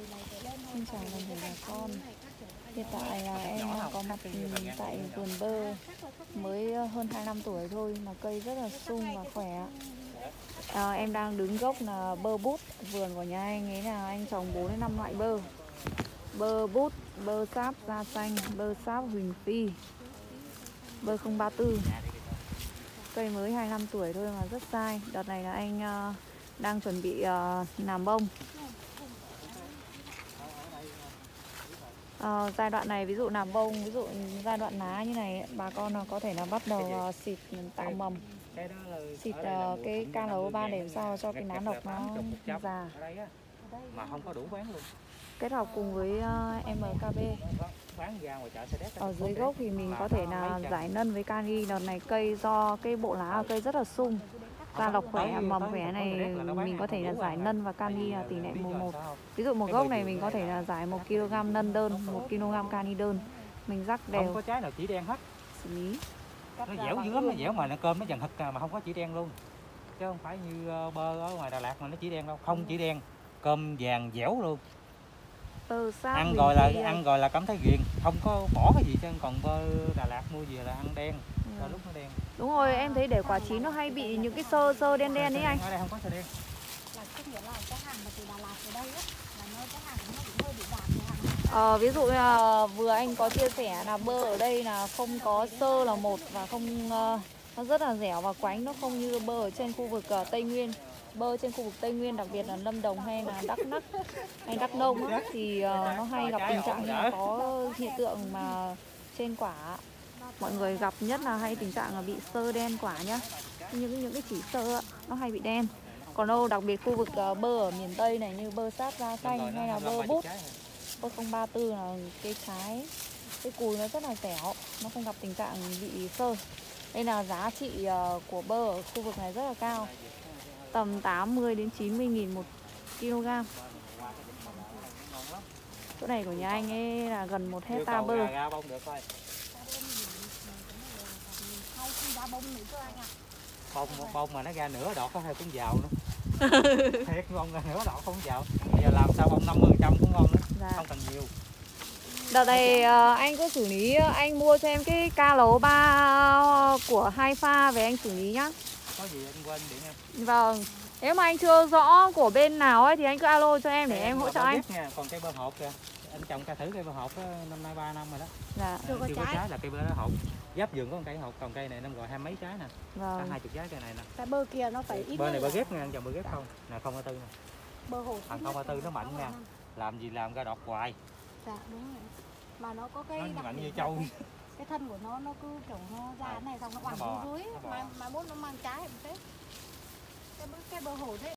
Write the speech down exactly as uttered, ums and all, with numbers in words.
Xin chào toàn thể bà con. Hiện tại là em đang có mặt tại vườn bơ mới hơn hai năm tuổi thôi mà cây rất là sung và khỏe. À, em đang đứng gốc là bơ bút. Vườn của nhà anh ấy là anh trồng bốn đến năm loại bơ. Bơ bút, bơ sáp da xanh, bơ sáp huỳnh phi, bơ không ba tư. Cây mới hai năm tuổi thôi mà rất dai. Đợt này là anh uh, đang chuẩn bị uh, làm bông. Uh, giai đoạn này ví dụ làm bông, ví dụ giai đoạn lá như này bà con có thể là bắt đầu uh, xịt tạo mầm, xịt uh, cái ca lờ o ba để sao cho cái lá độc nó già, mà không có đủ bán luôn. Kết hợp cùng với uh, em ca bê. Ở dưới gốc thì mình có thể là giải nân với kali. Đợt này cây do cái bộ lá ở cây rất là sung, ra lọc khỏe, mầm khỏe này mình có thể là giải nân và kali là tỷ lệ một một. Ví dụ một gốc này mình có thể là giải một ki lô gam nân đơn, một ki lô gam kali đơn. Mình rắc đều. Không có trái nào chỉ đen hết. Xử lý. Nó dẻo dữ lắm, nó dẻo mà nó cơm nó dần hực mà không có chỉ đen luôn. Chứ không phải như bơ ở ngoài Đà Lạt mà nó chỉ đen đâu, không chỉ đen, cơm vàng dẻo luôn. Bơ sáp ăn rồi là ăn rồi là cảm thấy ghiền, không có bỏ cái gì chứ. Còn bơ Đà Lạt mua về là ăn đen, ừ. Lúc nó đen. Đúng rồi, em thấy để quả chín nó hay bị những cái sơ sơ đen đen ấy anh. Ở đây không có sơ đen. Là có nghĩa là cái hàng mà từ Đà Lạt về đây á, là nó cái hàng nó cũng hơi bị vàng hàng. Ờ, ví dụ là vừa anh có chia sẻ là bơ ở đây là không có sơ là một và không uh, nó rất là dẻo và quánh, nó không như bơ ở trên khu vực uh, Tây Nguyên. Bơ trên khu vực Tây Nguyên, đặc biệt là Lâm Đồng hay là Đắk Lắk hay Đắk Nông á, thì uh, nó hay gặp tình trạng như là có hiện tượng mà trên quả mọi người gặp nhất là hay tình trạng là bị sơ đen quả nhá. Những những cái chỉ sơ á, nó hay bị đen. Còn đâu đặc biệt khu vực uh, bơ ở miền Tây này như bơ sáp da xanh hay là bơ bút, bơ không ba tư là cái trái, cái cùi nó rất là dẻo, nó không gặp tình trạng bị sơ. Đây là giá trị uh, của bơ ở khu vực này rất là cao, tầm tám mươi đến chín mươi nghìn một kg. Chỗ này của nhà anh ấy là gần một hecta bơ. Bông bông mà nó ra nửa đọt có hay cũng giàu nữa. Thiệt, bông ra nửa đọt không giàu. Bây giờ làm sao bông năm mươi phần trăm cũng ngon nữa. Dạ. Không cần nhiều. Đợt này uh, anh cứ xử lý, anh mua cho em cái ca lờ o ba của hai pha về anh xử lý nhá. Có gì anh quên điện em. Vâng. Nếu mà anh chưa rõ của bên nào ấy thì anh cứ alo cho em để em, em hỗ trợ anh. Nha. Còn cây bơ hột kìa, anh trồng ca thử cây bơ hột đó, năm nay ba năm rồi đó. Dạ. Chưa có trái. trái là cây bơ đó hột. Giáp vườn có một cây hột, còn cây này năm rồi hai mấy trái nè. Vâng. Có hai chục trái cây này nè. Cái bơ kia nó phải ít. Bơ này bơ ghép nha, anh trồng bơ ghép không? Nè không ba tư nè. Bơ hột. Thằng không ba tư nó mạnh nha. Làm gì làm ra đọt hoài. Dạ đúng rồi. Mà nó có cái nó mạnh như trâu. Cái thân của nó nó cứ kiểu nó ra này xong nó bằng dưới dưới, mai mai mốt nó mang trái một thế. Cái cái bơ hột thế.